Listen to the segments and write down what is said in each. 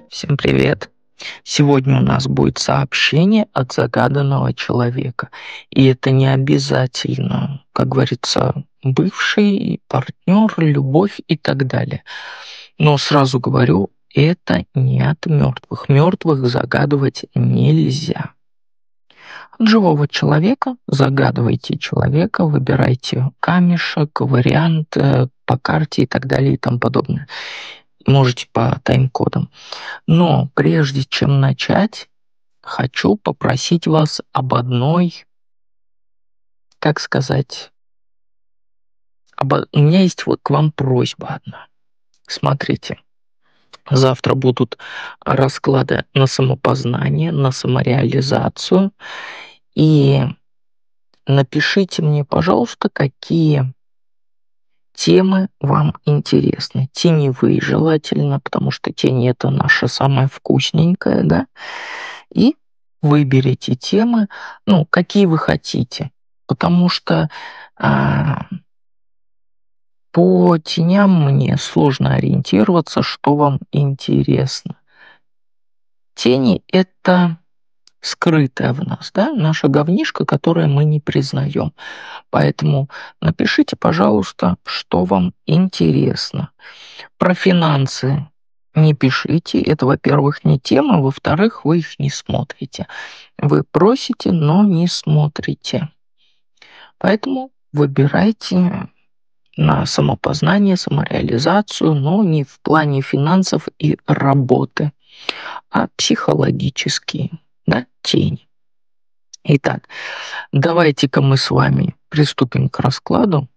Всем привет! Сегодня у нас будет сообщение от загаданного человека. И это не обязательно, как говорится, бывший партнер, любовь и так далее. Но сразу говорю, это не от мертвых. Мертвых загадывать нельзя. От живого человека загадывайте человека, выбирайте камешек, вариант по карте и так далее и тому подобное. Можете по тайм-кодам. Но прежде чем начать, хочу попросить вас об одной, как сказать, у меня есть вот к вам просьба одна. Смотрите, завтра будут расклады на самопознание, на самореализацию. И напишите мне, пожалуйста, какие темы вам интересны. Теневые желательно, потому что тени это наша самая вкусненькая, да? И выберите темы, ну, какие вы хотите. Потому что по теням мне сложно ориентироваться, что вам интересно. Тени– это скрытая в нас, да, наша говнишка, которое мы не признаем. Поэтому напишите, пожалуйста, что вам интересно. Про финансы не пишите. Это, во-первых, не тема, во-вторых, вы их не смотрите. Вы просите, но не смотрите. Поэтому выбирайте на самопознание, самореализацию, но не в плане финансов и работы, а психологические, да, тень. Итак, давайте-ка мы с вами приступим к раскладу.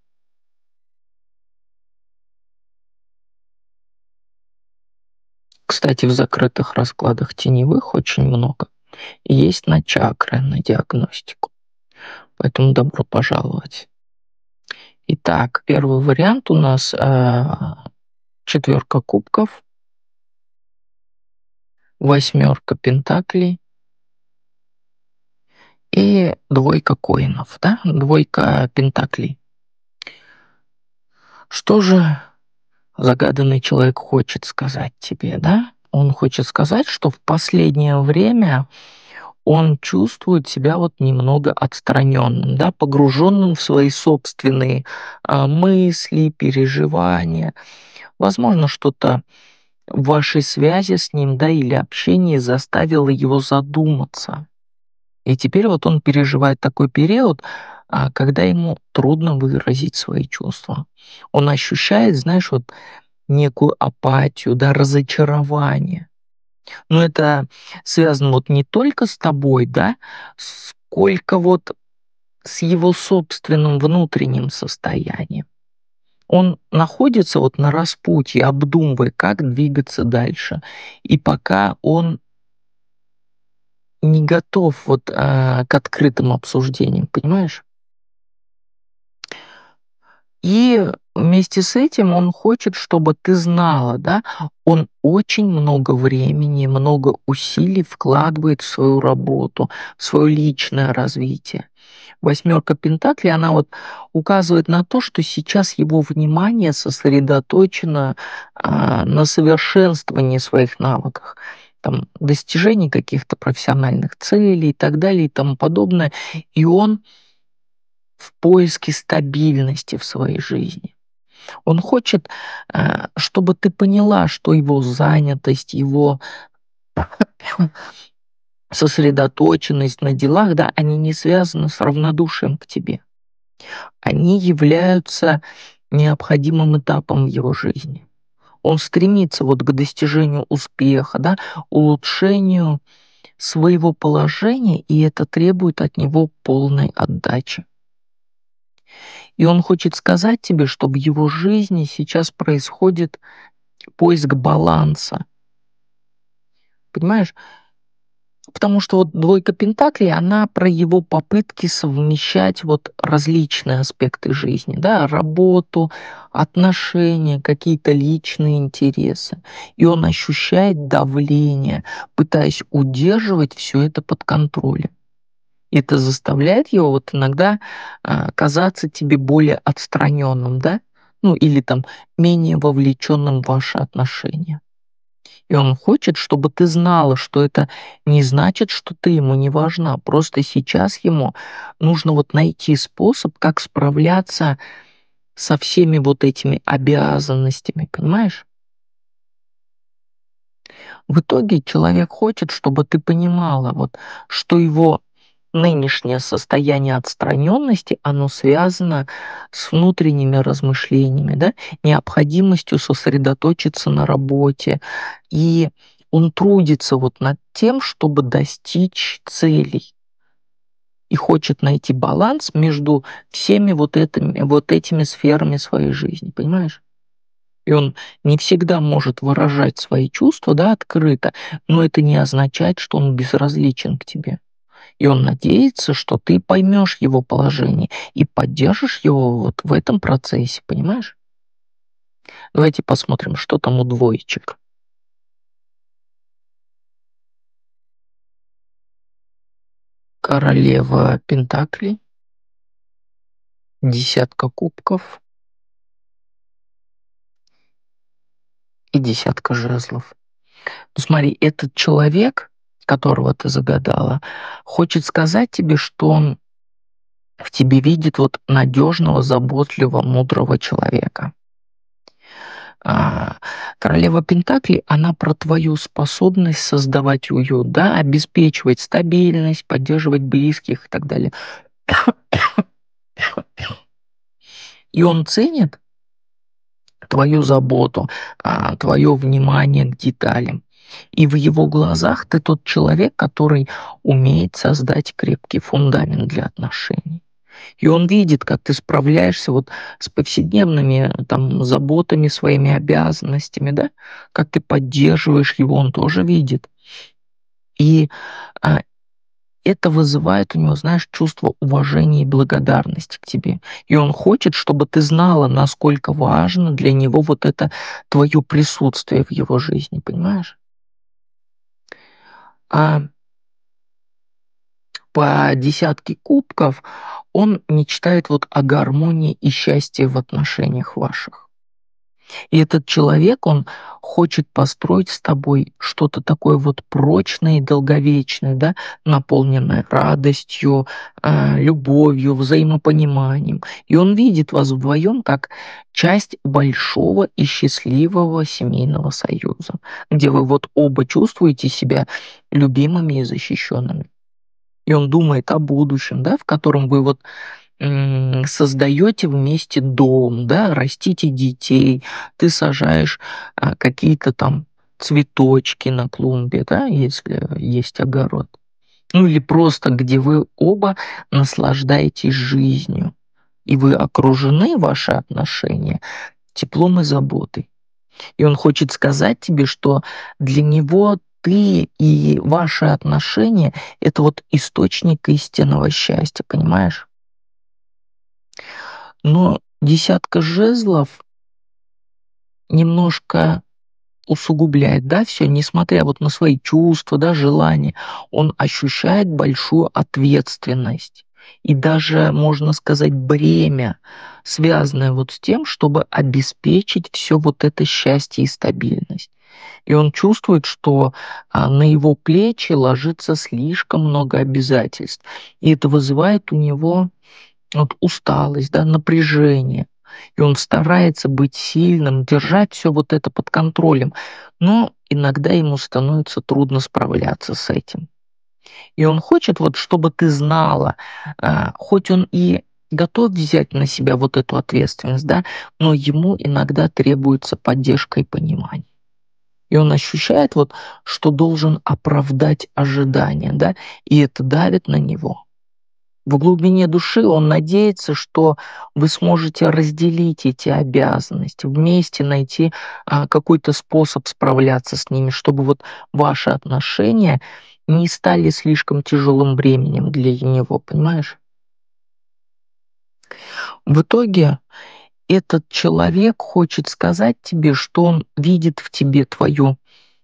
Кстати, в закрытых раскладах теневых очень много. Есть на чакры, на диагностику. Поэтому добро пожаловать. Итак, первый вариант у нас четверка кубков, восьмерка пентаклей и двойка коинов, да? Двойка пентаклей. Что же загаданный человек хочет сказать тебе, да? Он хочет сказать, что в последнее время он чувствует себя вот немного отстраненным, да, погруженным в свои собственные мысли, переживания. Возможно, что-то в вашей связи с ним, да, или общении заставило его задуматься. И теперь вот он переживает такой период, когда ему трудно выразить свои чувства. Он ощущает, знаешь, вот некую апатию, да, разочарование. Но это связано вот не только с тобой, да, сколько вот с его собственным внутренним состоянием. Он находится вот на распутье, обдумывая, как двигаться дальше. И пока он не готов вот к открытым обсуждениям, понимаешь? И вместе с этим он хочет, чтобы ты знала, да, он очень много времени, много усилий вкладывает в свою работу, в свое личное развитие. Восьмерка Пентаклей, она вот указывает на то, что сейчас его внимание сосредоточено на совершенствовании своих навыков, там, достижении каких-то профессиональных целей и так далее и тому подобное. И он в поиске стабильности в своей жизни. Он хочет, чтобы ты поняла, что его занятость, его сосредоточенность на делах, да, они не связаны с равнодушием к тебе. Они являются необходимым этапом в его жизни. Он стремится вот к достижению успеха, да, улучшению своего положения, и это требует от него полной отдачи. И он хочет сказать тебе, что в его жизни сейчас происходит поиск баланса. Понимаешь? Потому что вот двойка пентаклей, она про его попытки совмещать вот различные аспекты жизни, да, работу, отношения, какие-то личные интересы. И он ощущает давление, пытаясь удерживать все это под контролем. Это заставляет его вот иногда казаться тебе более отстраненным, да, ну или там менее вовлеченным в ваши отношения. И он хочет, чтобы ты знала, что это не значит, что ты ему не важна. Просто сейчас ему нужно вот найти способ, как справляться со всеми вот этими обязанностями, понимаешь? В итоге человек хочет, чтобы ты понимала, вот, что его нынешнее состояние отстраненности, оно связано с внутренними размышлениями, да, необходимостью сосредоточиться на работе. И он трудится вот над тем, чтобы достичь целей. И хочет найти баланс между всеми вот этими сферами своей жизни, понимаешь? И он не всегда может выражать свои чувства, да, открыто, но это не означает, что он безразличен к тебе. И он надеется, что ты поймешь его положение и поддержишь его вот в этом процессе, понимаешь? Давайте посмотрим, что там у двоечек. Королева Пентаклей, десятка кубков и десятка жезлов. Ну смотри, этот человек, которого ты загадала, хочет сказать тебе, что он в тебе видит вот надежного, заботливого, мудрого человека. А, Королева Пентаклей, она про твою способность создавать уют, да, обеспечивать стабильность, поддерживать близких и так далее. И он ценит твою заботу, твое внимание к деталям. И в его глазах ты тот человек, который умеет создать крепкий фундамент для отношений. И он видит, как ты справляешься вот с повседневными там заботами, своими обязанностями, да, как ты поддерживаешь его, он тоже видит. И а, это вызывает у него, знаешь, чувство уважения и благодарности к тебе. И он хочет, чтобы ты знала, насколько важно для него вот это твое присутствие в его жизни, понимаешь? А по десятке кубков он мечтает вот о гармонии и счастье в отношениях ваших. И этот человек, он хочет построить с тобой что-то такое вот прочное и долговечное, да, наполненное радостью, любовью, взаимопониманием. И он видит вас вдвоем как часть большого и счастливого семейного союза, где вы вот оба чувствуете себя любимыми и защищенными. И он думает о будущем, да, в котором вы вот создаете вместе дом, да, растите детей, ты сажаешь какие-то там цветочки на клумбе, да, если есть огород. Ну или просто, где вы оба наслаждаетесь жизнью, и вы окружены, ваши отношения, теплом и заботой. И он хочет сказать тебе, что для него ты и ваши отношения — это вот источник истинного счастья, понимаешь? Но десятка жезлов немножко усугубляет, да, все, несмотря вот на свои чувства, да, желания, он ощущает большую ответственность и даже, можно сказать, бремя, связанное вот с тем, чтобы обеспечить все вот это счастье и стабильность. И он чувствует, что на его плечи ложится слишком много обязательств, и это вызывает у него вот усталость, да, напряжение. И он старается быть сильным, держать все вот это под контролем. Но иногда ему становится трудно справляться с этим. И он хочет вот, чтобы ты знала, хоть он и готов взять на себя вот эту ответственность, да, но ему иногда требуется поддержка и понимание. И он ощущает вот, что должен оправдать ожидания, да, и это давит на него. В глубине души он надеется, что вы сможете разделить эти обязанности, вместе найти какой-то способ справляться с ними, чтобы вот ваши отношения не стали слишком тяжелым бременем для него, понимаешь? В итоге этот человек хочет сказать тебе, что он видит в тебе твою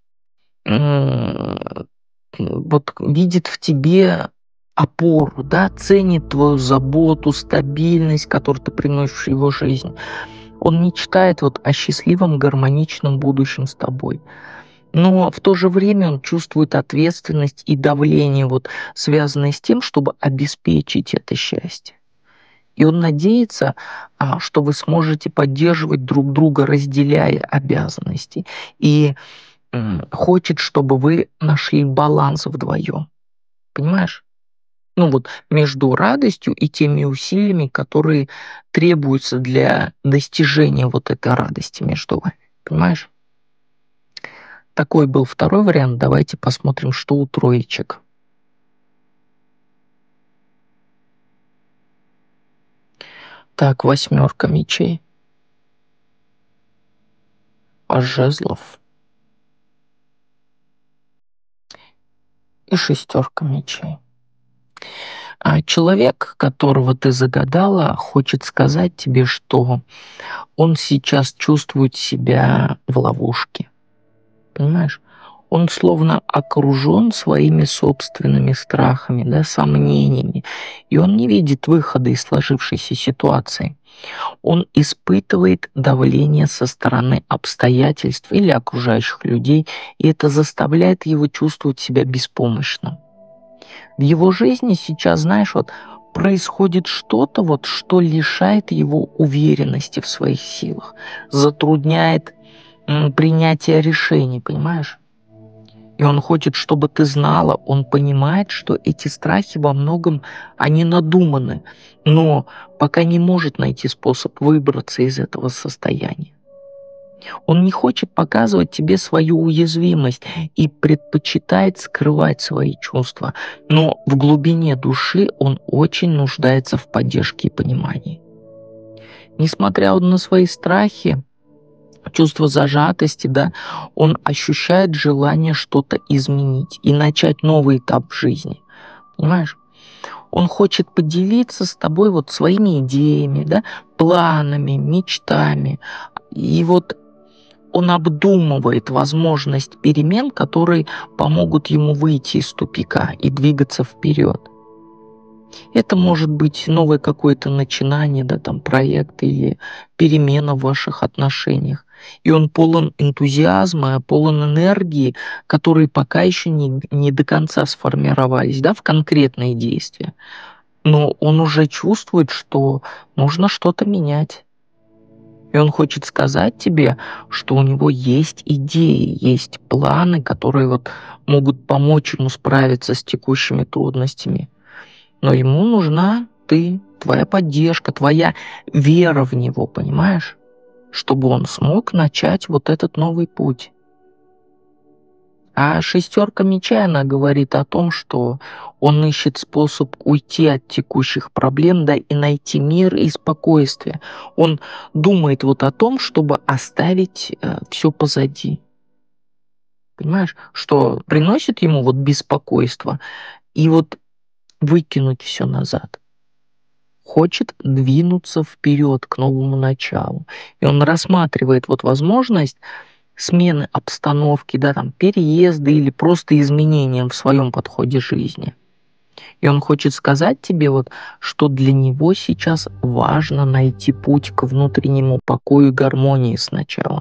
м, вот видит в тебе опору, да, ценит твою заботу, стабильность, которую ты приносишь в его жизнь. Он мечтает вот о счастливом, гармоничном будущем с тобой. Но в то же время он чувствует ответственность и давление, вот, связанное с тем, чтобы обеспечить это счастье. И он надеется, что вы сможете поддерживать друг друга, разделяя обязанности. И хочет, чтобы вы нашли баланс вдвоем. Понимаешь? Ну вот между радостью и теми усилиями, которые требуются для достижения вот этой радости между вами. Понимаешь? Такой был второй вариант. Давайте посмотрим, что у троечек. Так, восьмерка мечей. Паж жезлов. И шестерка мечей. А человек, которого ты загадала, хочет сказать тебе, что он сейчас чувствует себя в ловушке. Понимаешь? Он словно окружен своими собственными страхами, да, сомнениями, и он не видит выхода из сложившейся ситуации. Он испытывает давление со стороны обстоятельств или окружающих людей, и это заставляет его чувствовать себя беспомощным. В его жизни сейчас, знаешь, вот происходит что-то, вот, что лишает его уверенности в своих силах, затрудняет принятие решений, понимаешь? И он хочет, чтобы ты знала, он понимает, что эти страхи во многом, они надуманы, но пока не может найти способ выбраться из этого состояния. Он не хочет показывать тебе свою уязвимость и предпочитает скрывать свои чувства, но в глубине души он очень нуждается в поддержке и понимании. Несмотря на свои страхи, чувство зажатости, да, он ощущает желание что-то изменить и начать новый этап в жизни. Понимаешь? Он хочет поделиться с тобой вот своими идеями, да, планами, мечтами. И вот он обдумывает возможность перемен, которые помогут ему выйти из тупика и двигаться вперед. Это может быть новое какое-то начинание, да, там проект или перемена в ваших отношениях. И он полон энтузиазма, полон энергии, которые пока еще не до конца сформировались, да, в конкретные действия. Но он уже чувствует, что нужно что-то менять. И он хочет сказать тебе, что у него есть идеи, есть планы, которые вот могут помочь ему справиться с текущими трудностями. Но ему нужна ты, твоя поддержка, твоя вера в него, понимаешь? Чтобы он смог начать вот этот новый путь. А шестерка мечей, она говорит о том, что он ищет способ уйти от текущих проблем, да, и найти мир и спокойствие. Он думает вот о том, чтобы оставить все позади. Понимаешь, что приносит ему вот беспокойство и вот выкинуть все назад. Хочет двинуться вперед к новому началу. И он рассматривает вот возможность смены обстановки, да, там, переезда или просто изменения в своем подходе жизни. И он хочет сказать тебе вот, что для него сейчас важно найти путь к внутреннему покою и гармонии сначала.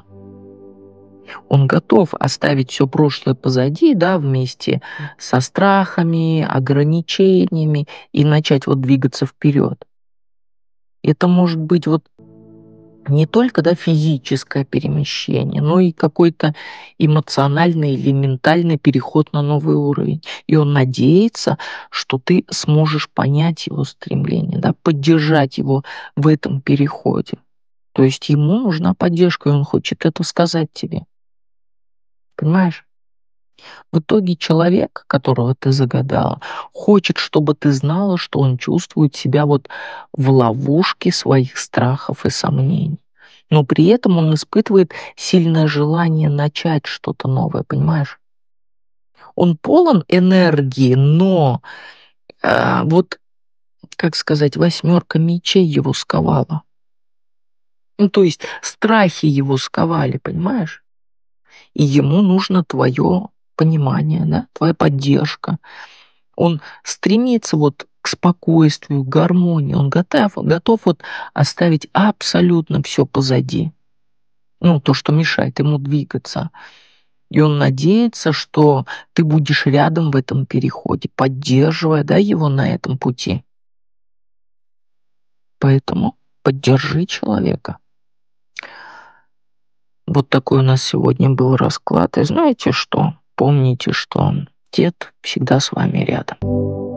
Он готов оставить все прошлое позади, да, вместе со страхами, ограничениями и начать вот двигаться вперед. Это может быть вот не только, да, физическое перемещение, но и какой-то эмоциональный или ментальный переход на новый уровень. И он надеется, что ты сможешь понять его стремление, да, поддержать его в этом переходе. То есть ему нужна поддержка, и он хочет это сказать тебе. Понимаешь? В итоге человек, которого ты загадала, хочет, чтобы ты знала, что он чувствует себя вот в ловушке своих страхов и сомнений. Но при этом он испытывает сильное желание начать что-то новое, понимаешь? Он полон энергии, но вот, как сказать, восьмерка мечей его сковала. Ну, то есть страхи его сковали, понимаешь? И ему нужно твое понимание, да, твоя поддержка. Он стремится вот к спокойствию, к гармонии. Он готов вот оставить абсолютно все позади. Ну, то, что мешает ему двигаться. И он надеется, что ты будешь рядом в этом переходе, поддерживая, да, его на этом пути. Поэтому поддержи человека. Вот такой у нас сегодня был расклад. И знаете что? Помните, что дед всегда с вами рядом.